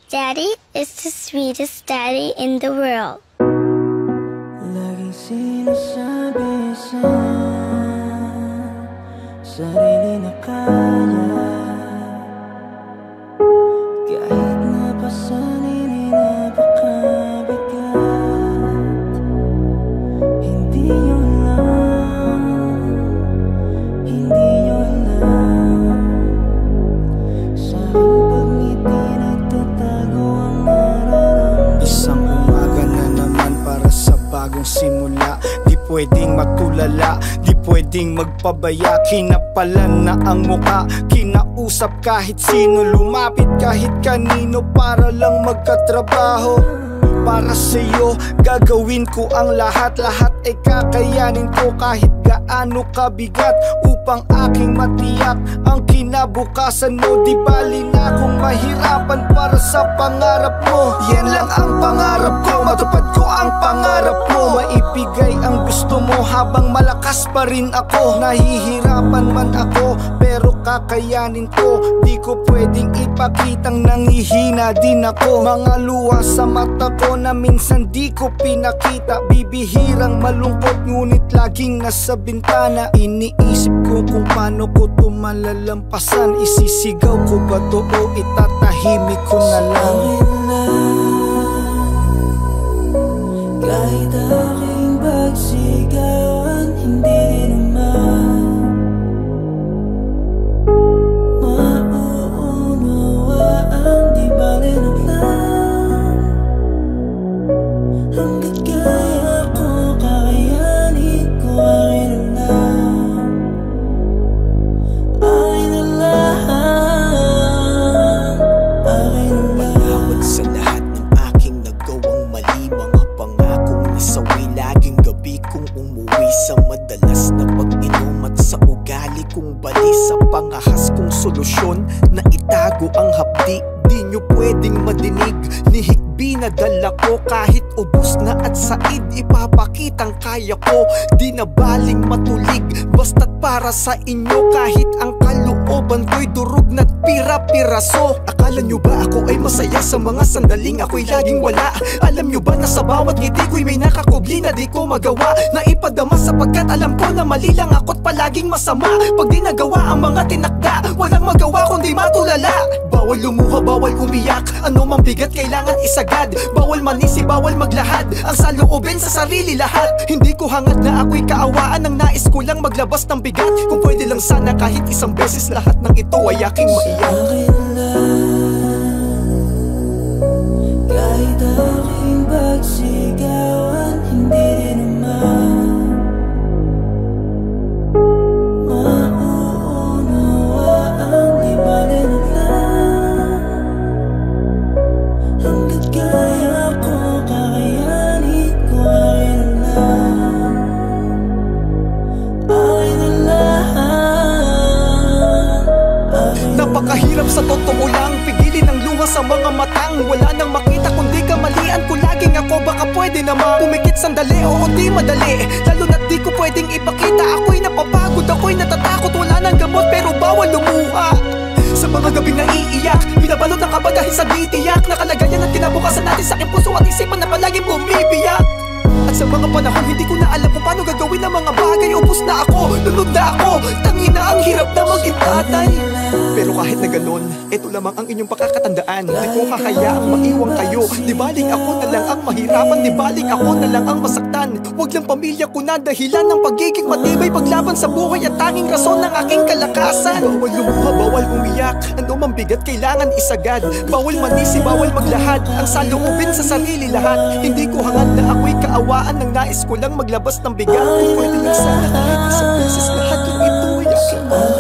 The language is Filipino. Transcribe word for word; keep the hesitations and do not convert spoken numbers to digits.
Daddy is the sweetest daddy in the world. Laging sinasabi sa sarili na kaya, kahit napasanin ay napakabigat. Hindi yun lang, hindi yun lang. Sa aking pagngiti nagtatago ang nararamdaman. Isang umaga na naman para sa bagong simula. Di pwedeng matulala, di pwedeng magpabaya. Kinapalan na ang muka, kinausap kahit sino, lumapit kahit kanino para lang magkatrabaho. Para sa'yo, gagawin ko ang lahat. Lahat ay kakayanin ko kahit gaano kabigat, upang aking matiyak ang kinabukasan mo. Di bali na kung mahirapan para sa pangarap mo. Yan lang ang pangarap ko, matupad ko ang pangarap mo. Maibigay ang gusto mo habang malakas pa rin ako. Nahihirapan man ako, pero kakayanin ko. Di ko pwedeng ipakitang nangihina din ako. Mga luha sa mata ko na minsan di ko pinakita. Bibihirang malungkot ngunit laging nasa bintana. Iniisip ko kung paano ko to malalampasan. Isisigaw ko ba to o itatahimik ko na lang? Kahit aking pagsigawan, hindi naman mauunawaan. Di bali na lang, hanggat kaya ko, kakayanin ko. Akin na lang, akin na lang, akin na lang. Patawad sa lahat ng aking nagawang mali. Mga pangakong nasawi, laging gabi kong umuwi sa madalas na pag-inom at sa ugali kong bali. Sa pangahas kong solusyon na itago ang hapdi. Di nyo pwedeng madinig ni hikbi na dala ko. Kahit ubos na at said, ipapakitang kaya ko. Di na baling matulig, basta't para sa inyo. Kahit ang kalooban ko'y durog na't pira-piraso. Akala nyo ba ako ay masaya sa mga sandaling ako'y laging wala? Alam nyo ba na sa bawat ngiti ko'y may nakakubli na di ko magawa? Na ipadama sapagkat alam ko na mali lang ako't palaging masama. Pag di nagawa ang mga tinakda, walang magawa kundi matulala. Bawal lumuha, bawal umiyak, ano mang bigat kailangan isagad. Bawal manisi, bawal maglahad, ang saloobin sa sarili lahat. Hindi ko hangad na ako'y kaawaan, ang nais ko lang maglabas ng bigat. Kung pwede lang sana kahit isang beses, lahat ng ito ay aking maiyak. Akin lang, kahit aking pagsigawan, hindi naman mauunawaan. Di bali na lang, hanggat kaya ko, kakayanin ko. Akin na lang, akin na lang. Napakahirap sa totoo lang, pigilin ang luha sa mga matang. Wala nang makita kundi kamalian ko laging ako. Baka pwede naman pumikit sandali, oo di madali. Lalo na't di ko pwedeng ipakita, ako'y napapagod, ako'y natatakot. Wala nang gamot pero bawal lumuha. Sa mga gabing naiiyak, binabalot ng kaba dahil sa ditiyak na kalagayan at kinabukasan natin sa aking puso at isipan na palaging bumibiyak. At sa mga panahon hindi ko na alam kung paano gagawin ang mga bagay. Ubus na ako, lunod na ako, tangin na ang hirap na maging tatay. Pero kahit na ganun, ito lamang ang inyong pakakatandaan. Di ko hahayaang maiwang kayo. Di baling ako na lang ang mahirapan, di baling ako na lang ang masaktan. Huwag lang pamilya ko na dahilan ng pagiging matibay. Paglaban sa buhay at tanging rason ng aking kalakasan. Bawal lumuha, bawal umiyak, ano mang bigat kailangan isagad. Bawal manisi, bawal maglahad, ang saloobin sa sarili lahat. Hindi ko hangad na ako'y kaawaan, ng nais ko lang maglabas ng bigat. Kung pwede lang sana kahit isang beses, lahat ng ito ay aking